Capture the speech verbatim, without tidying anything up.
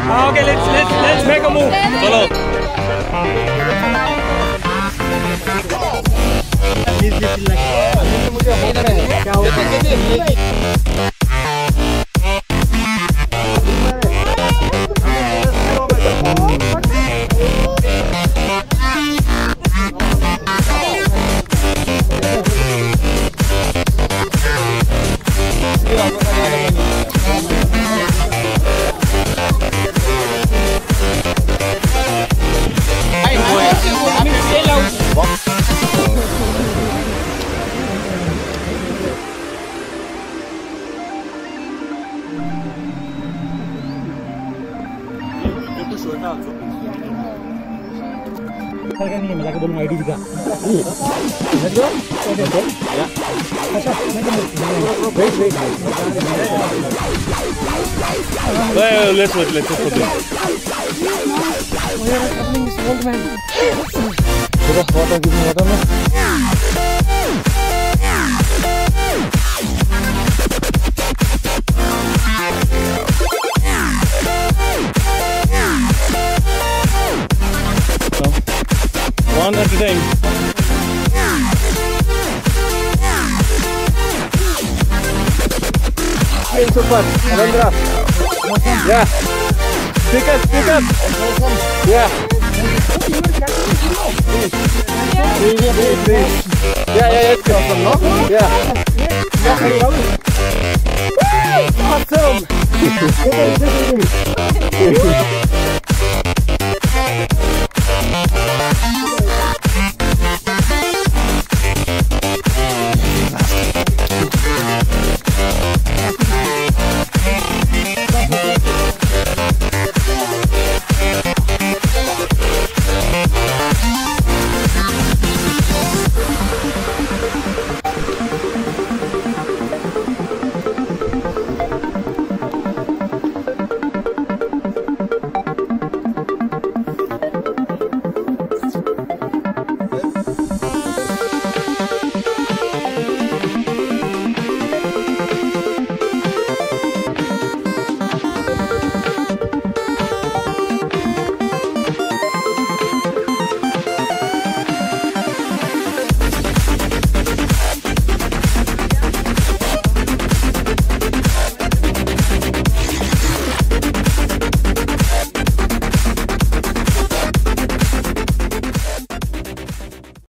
Okay, let's let's let's make a move. Solo. Kan ini mereka belum I D juga. Well, let's wait, let's wait for this. We are coming this old man. Sudah water gini water mas. One at a time. Hey, super. Alendra. Yeah. Pick up, pick up. Yeah. Please, please, please. Yeah, yeah, it's awesome, no? Yeah. Awesome.